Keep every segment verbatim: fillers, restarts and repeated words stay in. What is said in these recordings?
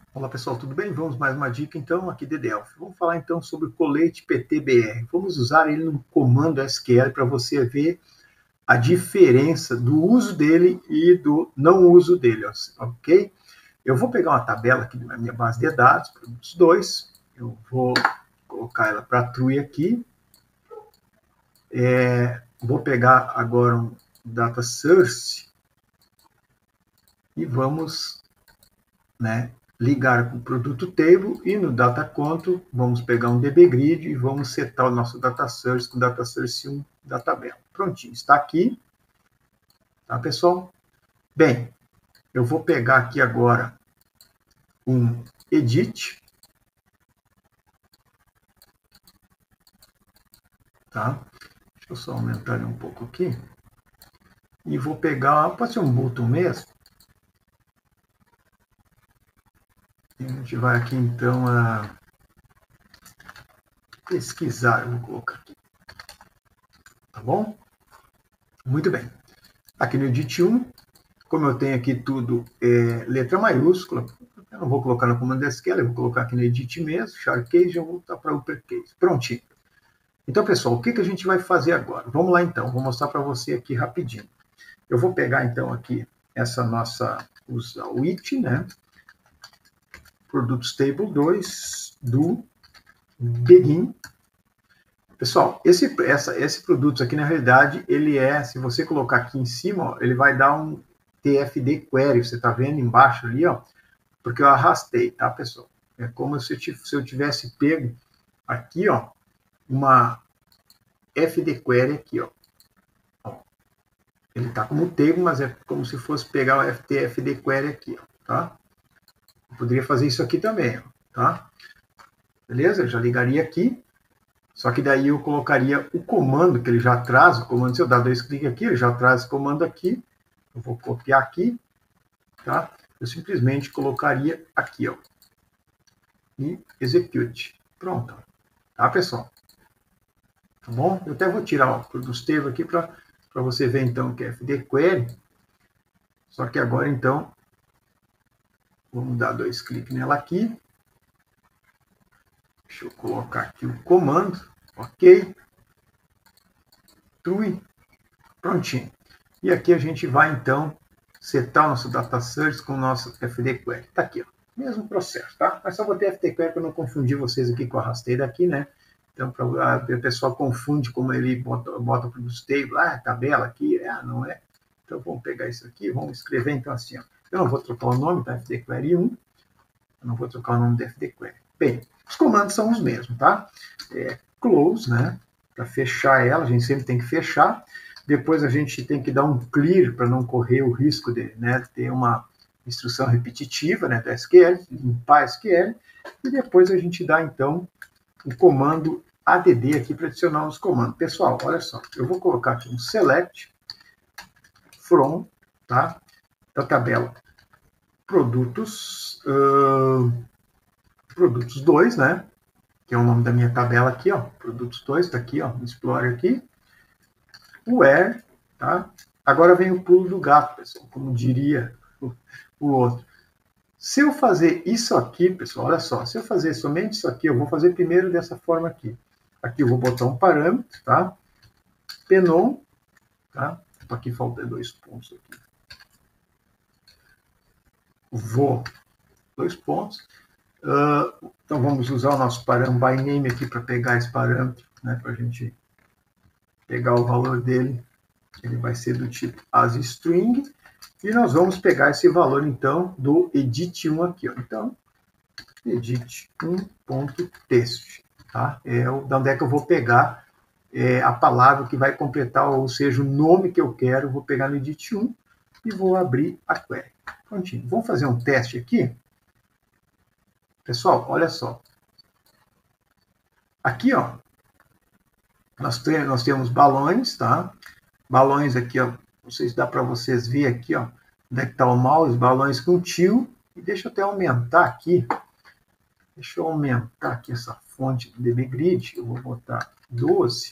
Olá pessoal, tudo bem? Vamos mais uma dica então aqui de Delphi. Vamos falar então sobre o colete P T B R. Vamos usar ele no comando S Q L para você ver a diferença do uso dele e do não uso dele, ok? Eu vou pegar uma tabela aqui na minha base de dados, produtos dois, eu vou colocar ela para true aqui, é, vou pegar agora um data source e vamos, né, ligar com o produto table e no data conto vamos pegar um dbgrid e vamos setar o nosso data source com o data source um da tabela. Prontinho, está aqui, tá pessoal? Bem, eu vou pegar aqui agora um edit, tá? Deixa eu só aumentar ele um pouco aqui. E vou pegar, pode ser um button mesmo. E a gente vai aqui então a pesquisar, eu vou colocar aqui. Tá bom? Muito bem. Aqui no edit um, como eu tenho aqui tudo é, letra maiúscula, eu não vou colocar no comando S Q L, eu vou colocar aqui no edit mesmo, char case, e eu vou voltar para uppercase. Prontinho. Então, pessoal, o que, que a gente vai fazer agora? Vamos lá então, vou mostrar para você aqui rapidinho. Eu vou pegar então aqui essa nossa, usar o it, né? Produtos table dois do begin. Pessoal, esse, essa, esse produto aqui, na realidade, ele é, se você colocar aqui em cima, ó, ele vai dar um T F D query, você está vendo embaixo ali, ó, porque eu arrastei, tá, pessoal? É como se eu, se eu tivesse pego aqui, ó, uma F D query aqui, ó. ó ele está como table, mas é como se fosse pegar o F D query aqui, ó, tá? Eu poderia fazer isso aqui também, ó, tá? Beleza? Eu já ligaria aqui. Só que daí eu colocaria o comando que ele já traz, o comando, se eu dar dois cliques aqui, ele já traz o comando aqui. Eu vou copiar aqui, tá? Eu simplesmente colocaria aqui, ó. E execute. Pronto. Tá, pessoal? Tá bom? Eu até vou tirar o produtos table aqui para você ver, então, que é F D Query. Só que agora, então, vamos dar dois cliques nela aqui. Deixa eu colocar aqui o comando. Ok. True. Prontinho. E aqui a gente vai, então, setar o nosso data source com o nosso F D Query. Está aqui, ó. Mesmo processo, tá? Mas só vou ter F D Query para não confundir vocês aqui com a rasteira aqui, né? Então, pra, a, o pessoal confunde como ele bota, bota o produto table, ah, tabela aqui, ah, não é? Então, vamos pegar isso aqui, vamos escrever, então, assim, ó. Eu não vou trocar o nome da F D Query um, eu não vou trocar o nome da F D Query. Bem, os comandos são os mesmos, tá? É, close, né? Para fechar ela, a gente sempre tem que fechar. Depois a gente tem que dar um clear para não correr o risco de, né, ter uma instrução repetitiva, né, do S Q L, limpar S Q L. E depois a gente dá, então, o comando add aqui para adicionar os comandos. Pessoal, olha só, eu vou colocar aqui um select from, tá, da tabela produtos, uh, produtos dois, né, que é o nome da minha tabela aqui, ó, produtos dois, está aqui, ó, no Explorer aqui, where, tá? Agora vem o pulo do gato, pessoal, como diria o, o outro. Se eu fazer isso aqui, pessoal, olha só, se eu fazer somente isso aqui, eu vou fazer primeiro dessa forma aqui. Aqui eu vou botar um parâmetro, tá? Penon, tá? Aqui falta dois pontos aqui. Vou, dois pontos. Uh, então vamos usar o nosso parâmetro by name aqui para pegar esse parâmetro, né? Para a gente pegar o valor dele. Ele vai ser do tipo asString. E nós vamos pegar esse valor, então, do edit um aqui. Ó. Então, edit um.text. Tá? É o, da onde é que eu vou pegar é, a palavra que vai completar, ou seja, o nome que eu quero, vou pegar no edit um e vou abrir a query. Prontinho. Vamos fazer um teste aqui? Pessoal, olha só. Aqui, ó, nós, tem, nós temos balões, tá? Balões aqui, ó, não sei se dá para vocês ver aqui, ó, onde é que está o mouse, balões com tio. E deixa eu até aumentar aqui. Deixa eu aumentar aqui essa fonte do dbgrid. Eu vou botar doze.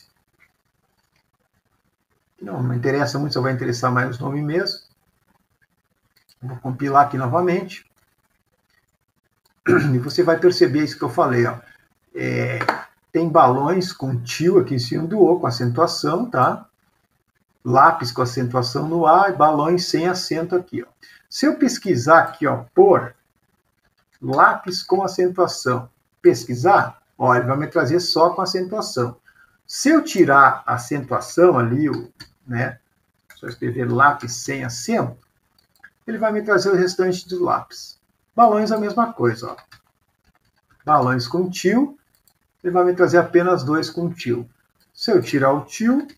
Não, não interessa muito, só vai interessar mais o nome mesmo. Vou compilar aqui novamente. e você vai perceber isso que eu falei, ó. É, tem balões com tio aqui em cima do O, com acentuação, tá? Lápis com acentuação no A e balões sem acento aqui, ó. Se eu pesquisar aqui, ó, por lápis com acentuação, pesquisar, ó, ele vai me trazer só com acentuação. Se eu tirar a acentuação ali, né, só escrever lápis sem acento, ele vai me trazer o restante do lápis. Balões a mesma coisa, ó. Balões com tio, ele vai me trazer apenas dois com tio. Se eu tirar o tio,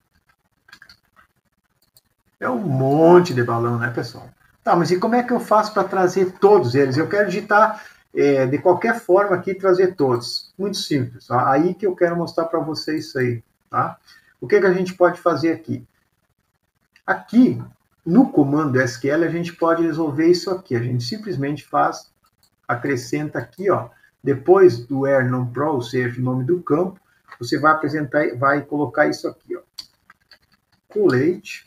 é um monte de balão, né, pessoal? Tá, mas e como é que eu faço para trazer todos eles? Eu quero digitar é, de qualquer forma aqui, trazer todos. Muito simples. Tá? Aí que eu quero mostrar para vocês isso aí. Tá? O que, que a gente pode fazer aqui? Aqui, no comando S Q L, a gente pode resolver isso aqui. A gente simplesmente faz, acrescenta aqui, ó, depois do where non-pro, ou seja, o nome do campo, você vai apresentar, vai colocar isso aqui, ó. Colete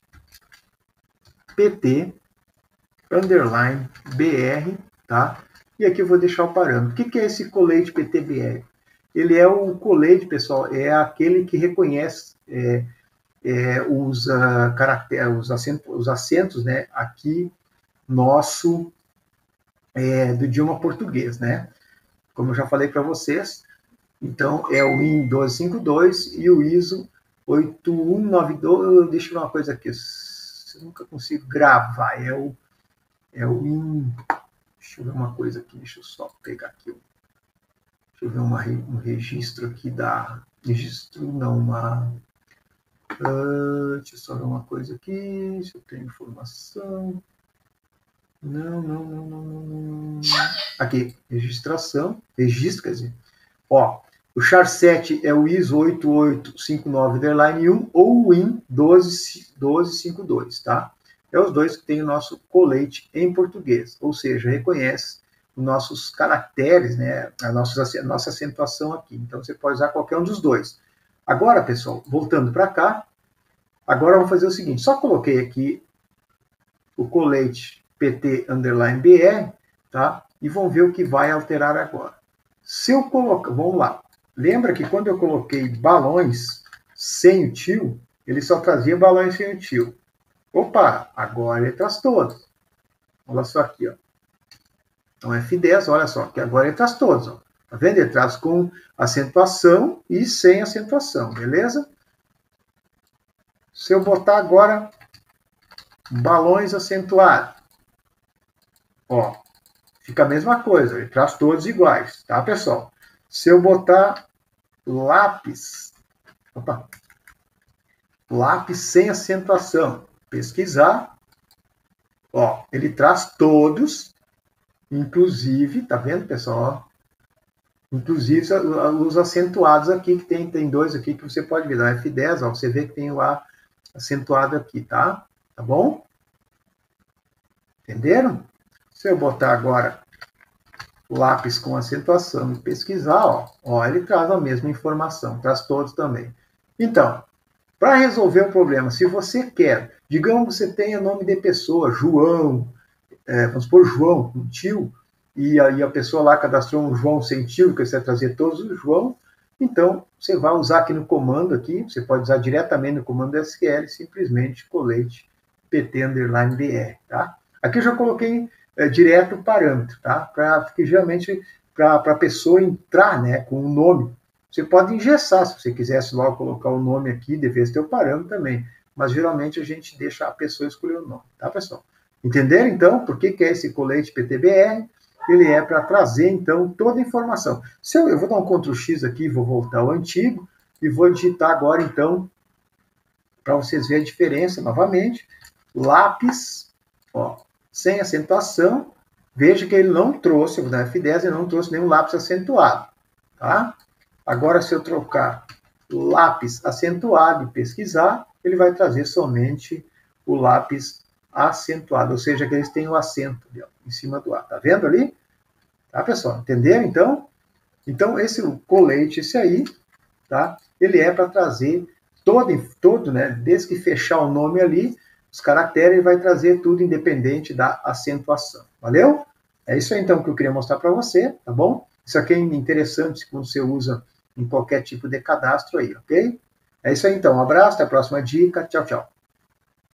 pt underline br, tá? E aqui eu vou deixar o parâmetro. O que, que é esse colete ptbr? Ele é o colete, pessoal, é aquele que reconhece é, é, os, uh, caracteres, os, acentos, os acentos, né, aqui nosso é, do idioma português, né? Como eu já falei para vocês, então é o I N um dois cinco dois e o I S O oito um nove dois. Deixa eu ver uma coisa aqui, eu nunca consigo gravar, é o É o in... Deixa eu ver uma coisa aqui, deixa eu só pegar aqui. Deixa eu ver uma, um registro aqui da... Registro não, uma... Uh, deixa eu só ver uma coisa aqui, se eu tenho informação. Não, não, não, não, não. Aqui, registração, registro, quer dizer. Ó, o char sete é o I S O oito oito cinco nove um ou o I N doze cinco dois, tá? É os dois que tem o nosso colete em português, ou seja, reconhece os nossos caracteres, né, a nossa, a nossa acentuação aqui. Então, você pode usar qualquer um dos dois. Agora, pessoal, voltando para cá, agora eu vou fazer o seguinte, só coloquei aqui o colete pt underline br, tá? E vamos ver o que vai alterar agora. Se eu colocar, vamos lá, lembra que quando eu coloquei balões sem o tio, ele só trazia balões sem o tio. Opa, agora ele traz todos. Olha só aqui, ó. Então, F dez, olha só, que agora ele traz todos, ó. Tá vendo? Ele traz com acentuação e sem acentuação, beleza? Se eu botar agora balões acentuados, ó, fica a mesma coisa, ele traz todos iguais, tá, pessoal? Se eu botar lápis, opa, lápis sem acentuação, pesquisar, ó, ele traz todos, inclusive, tá vendo, pessoal? Ó, inclusive os acentuados aqui, que tem, tem dois aqui que você pode ver, da F dez, ó, você vê que tem o A acentuado aqui, tá? Tá bom? Entenderam? Se eu botar agora lápis com acentuação e pesquisar, ó, ó, ele traz a mesma informação, traz todos também. Então, para resolver o problema, se você quer, digamos que você tenha nome de pessoa, João, é, vamos supor João, um tio, e aí a pessoa lá cadastrou um João sem tio, que você vai trazer todos os João, então você vai usar aqui no comando, aqui, você pode usar diretamente no comando S Q L, simplesmente colete pt underline br, tá? Aqui eu já coloquei é, direto o parâmetro, tá? Para que geralmente para a pessoa entrar, né, com o nome. Você pode engessar, se você quisesse logo colocar o nome aqui, devia ter o parâmetro também. Mas geralmente a gente deixa a pessoa escolher o nome, tá, pessoal? Entenderam, então, por que, que é esse colete P T B R? Ele é para trazer, então, toda a informação. Se eu, eu vou dar um control X aqui, vou voltar ao antigo, e vou digitar agora, então, para vocês verem a diferença, novamente, lápis, ó, sem acentuação, veja que ele não trouxe, vou dar F dez, ele não trouxe nenhum lápis acentuado, tá? Agora, se eu trocar lápis acentuado e pesquisar, ele vai trazer somente o lápis acentuado, ou seja, que eles têm o acento ali, ó, em cima do A. Tá vendo ali? Tá, pessoal? Entenderam, então? Então, esse colete, esse aí, tá? Ele é para trazer todo, todo, né? Desde que fechar o nome ali, os caracteres, ele vai trazer tudo independente da acentuação. Valeu? É isso aí, então, que eu queria mostrar para você, tá bom? Isso aqui é interessante quando você usa em qualquer tipo de cadastro aí, ok? É isso aí, então. Um abraço, até a próxima dica. Tchau, tchau.